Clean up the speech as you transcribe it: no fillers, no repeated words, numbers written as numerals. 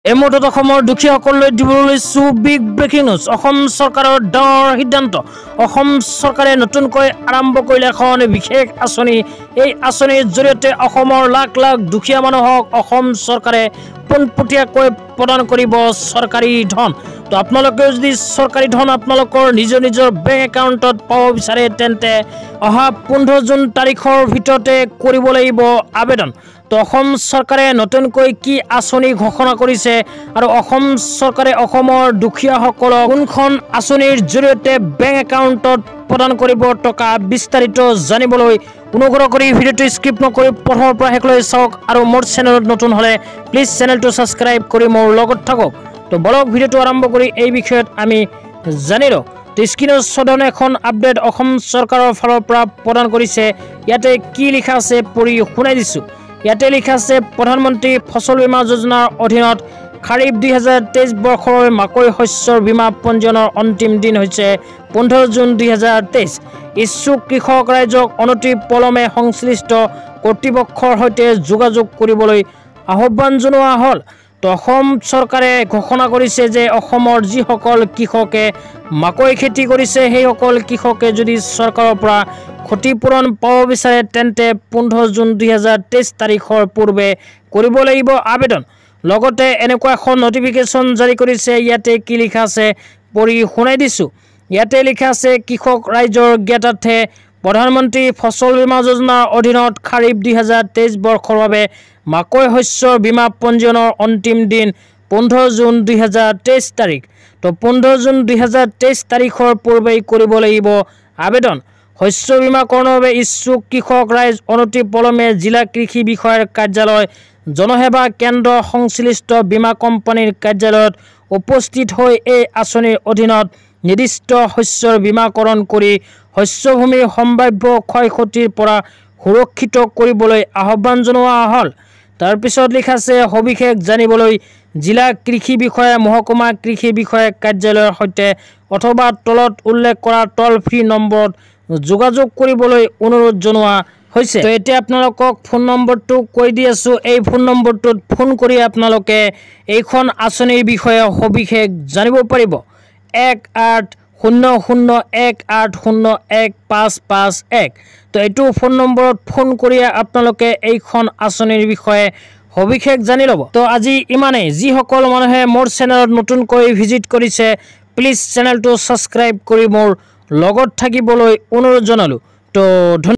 এই মুহূৰ্তত অসমৰ দুখীয়াসকললৈ দিবলৈ লৈছো বিগ ব্ৰেকিং নিউজ। অসম চৰকাৰৰ ডাঙৰ সিদ্ধান্ত। অসম চৰকাৰে নতুনকৈ আৰম্ভ কৰিলে এখন বিশেষ আঁচনি। এই আঁচনিৰ জৰিয়তে অসমৰ লাখ লাখ দুখীয়া মানুহক অসম চৰকাৰে পোনপটীয়াকৈ প্ৰদান কৰিব চৰকাৰী ধন। তো আপোনালোকে যদি চৰকাৰী ধন আপোনালোকৰ নিজৰ নিজৰ বেংক একাউণ্টত পাব বিচাৰে তেন্তে অহা 15 জুন তাৰিখৰ ভিতৰতে কৰিব লাগিব আবেদন। তো অসম চৰকাৰে নতুনকৈ কি আঁচনি ঘোষণা কৰিছে আৰু অসম চৰকাৰে অসমৰ দুখীয়াসকলক কোনখন আঁচনিৰ জৰিয়তে বেংক একাউণ্টত প্ৰদান কৰিব টকা বিস্তাৰিত জানিবলৈ অনুগ্ৰহ কৰি ভিডিঅ'টো স্কিপ নকৰি প্ৰথমৰ পৰা শেষলৈ চাওক আৰু মোৰ চেনেলত নতুন হ'লে প্লিজ চেনেলটো ছাবস্ক্ৰাইব কৰি মোৰ লগত থাকক। তো বলক ভিডিঅ'টো আৰম্ভ কৰি এই বিষয়ত আমি জানি লওঁ। তো স্ক্ৰীনত চোৱা এখন আপডেট অসম চৰকাৰৰ ফালৰ পৰা প্ৰদান কৰিছে। ইয়াতে কি লিখা আছে পঢ়ি শুনাই দিছোঁ। ইয়াতে লিখা আছে প্ৰধানমন্ত্ৰী ফচল বীমা যোজনাৰ অধীনত খাৰিফ 2023 বৰ্ষৰ মাকৈ শস্যৰ বীমা পঞ্জীয়নৰ অন্তিম দিন হৈছে 15 জুন 2023। ইচ্ছুক কৃষক ৰাইজক অনতি পলমে সংশ্লিষ্ট কৰ্তৃপক্ষৰ সৈতে যোগাযোগ কৰিবলৈ আহ্বান জনোৱা হ'ল। তো অসম চৰকাৰে ঘোষণা কৰিছে যে অসমৰ যিসকল কৃষকে মাকৈ খেতি কৰিছে সেইসকল কৃষকে যদি চৰকাৰৰ পৰা ক্ষতিপূৰণ পাব বিচাৰে তেন্তে 15 জুন 2023 তাৰিখৰ পূৰ্বে কৰিব লাগিব আবেদন। লগতে এনেকুৱা এখন নটিফিকেশ্যন জাৰি কৰিছে। ইয়াতে কি লিখা আছে পঢ়ি শুনাই দিছোঁ। ইয়াতে লিখা আছে কৃষক ৰাইজৰ জ্ঞাতাৰ্থে প্ৰধানমন্ত্ৰী ফচল বীমা যোজনাৰ অধীনত খাৰিফ 2023 বৰ্ষৰ বাবে মাকৈ শস্যৰ বীমা পঞ্জীয়নৰ অন্তিম দিন 15 জুন 2023 তাৰিখ। তো 15 জুন 2023 তাৰিখৰ পূৰ্বেই কৰিব লাগিব আবেদন। শস্য বীমাকৰণৰ বাবে ইচ্ছুক কৃষক ৰাইজ অনতি পলমে জিলা কৃষি বিষয়াৰ কাৰ্যালয়, জনসেৱা কেন্দ্ৰ, সংশ্লিষ্ট বীমা কোম্পানীৰ কাৰ্যালয়ত উপস্থিত হৈ এই আঁচনিৰ অধীনত নিৰ্দিষ্ট শস্যৰ বীমাকৰণ কৰি শস্যভূমিৰ সম্ভাৱ্য ক্ষয় ক্ষতিৰ পৰা সুৰক্ষিত কৰিবলৈ আহ্বান জনোৱা হ'ল। তাৰপিছত লিখা আছে সবিশেষ জানিবলৈ জিলা কৃষি বিষয়া, মহকুমা কৃষি বিষয়া কাৰ্যালয়ৰ সৈতে অথবা তলত উল্লেখ কৰা টল ফ্ৰী নম্বৰত যোগাযোগ কৰিবলৈ অনুৰোধ জনোৱা হৈছে। তো এতিয়া আপোনালোকক ফোন নম্বৰটো কৈ দি আছোঁ। এই ফোন নম্বৰটোত ফোন কৰি আপোনালোকে এইখন আঁচনিৰ বিষয়ে সবিশেষ জানিব পাৰিব। 180018015551। তো এইটো ফোন নম্বৰত ফোন কৰি আপোনালোকে এইখন আঁচনিৰ বিষয়ে সবিশেষ জানি ল'ব। তো আজি ইমানেই। যিসকল মানুহে মোৰ চেনেলত নতুনকৈ ভিজিট কৰিছে প্লিজ চেনেলটো ছাবস্ক্ৰাইব কৰি মোৰ লগত থাকিবলৈ অনুৰোধ জনালোঁ। তো